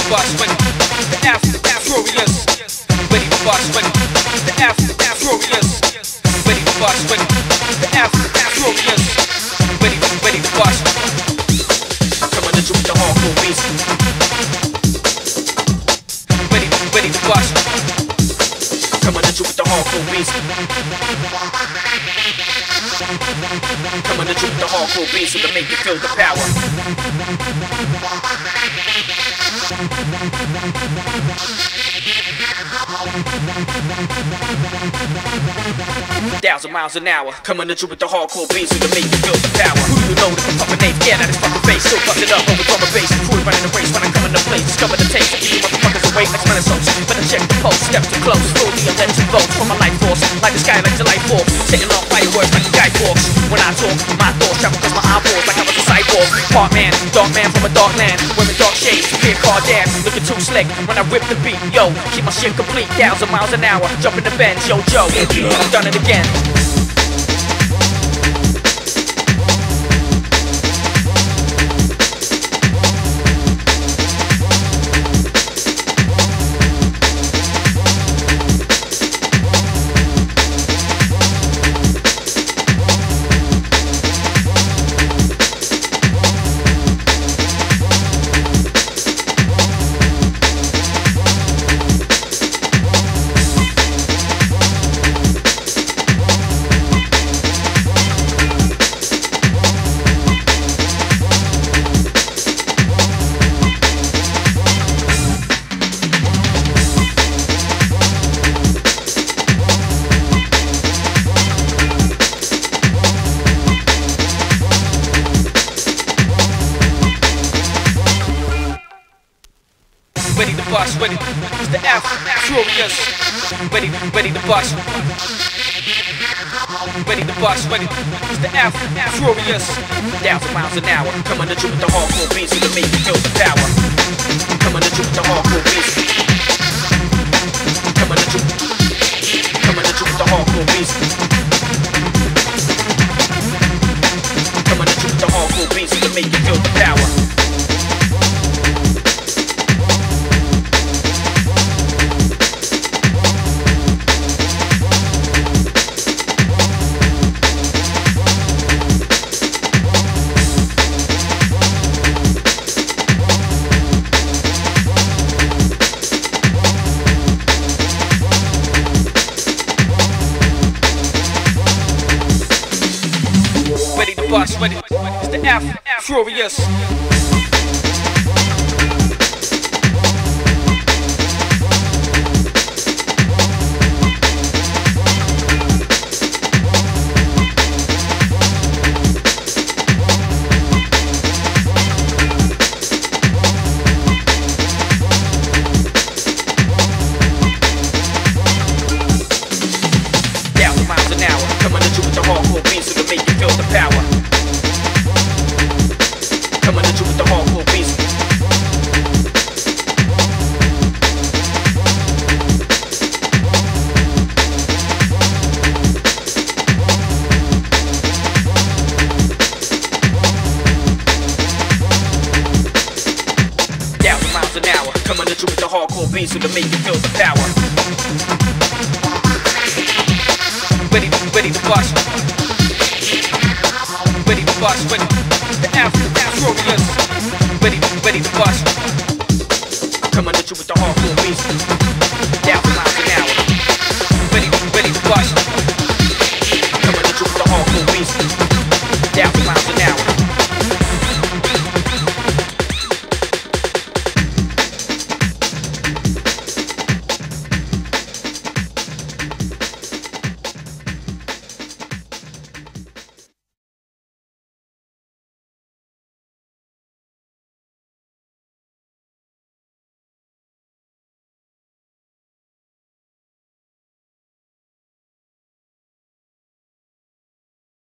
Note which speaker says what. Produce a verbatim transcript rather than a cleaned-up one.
Speaker 1: bust, ready. The F, furious. Ready to bust, ready. The F, furious. Ready to bust, ready. The F, furious. Ready, ready to bust. Coming at you with the hardcore beats. Ready, ready to bust. Coming at you with the hardcore beats. Coming at you with the hardcore beats so to make you feel the power. Thousand miles an hour, coming at you with the hardcore beats so to make you feel the power. Who do you know that can pump a name? Yeah, that is fucking face. Still busted up over drum and bass. Crew running the race when I come in the place. Discover the taste. I keep you motherfuckers away like smelling salts. Better check the pulse. Step too close. Slowly I let you vote for my life force. Like the sky, like July fourth. Setting off fireworks like a guy walks. When I talk, my thoughts travel cause my eyeballs like I was a cyborg. Part man, dark man from a dark land. Wearing dark shades, fear car dad. Looking too slick when I rip the beat. Yo, keep my shit complete. Thousand miles an hour. Jump in the bench. Yo, Joe. I've done it again. Ready to bust, ready. It's the F, furious. Ready, ready to bust. Ready to bust, ready. It's the F, furious. Thousand miles an hour. Coming at you with the hardcore beats so to make you feel the power. Coming at you with the hardcore beats. Coming at you. Coming at you with the hardcore beats. Coming at you with the hardcore beats so to make you feel the power. Bust, ready. It's the F, furious. Thousand miles an hour, coming at you with the hardcore beats so to make you feel the power. Coming at you with the hardcore beats. Thousand miles an hour. Coming at you with the hardcore beats so to make you feel the power. Ready, ready to bust. Ready to bust, ready. The F, furious. Ready, ready to bust. Coming at you with the hardcore beats.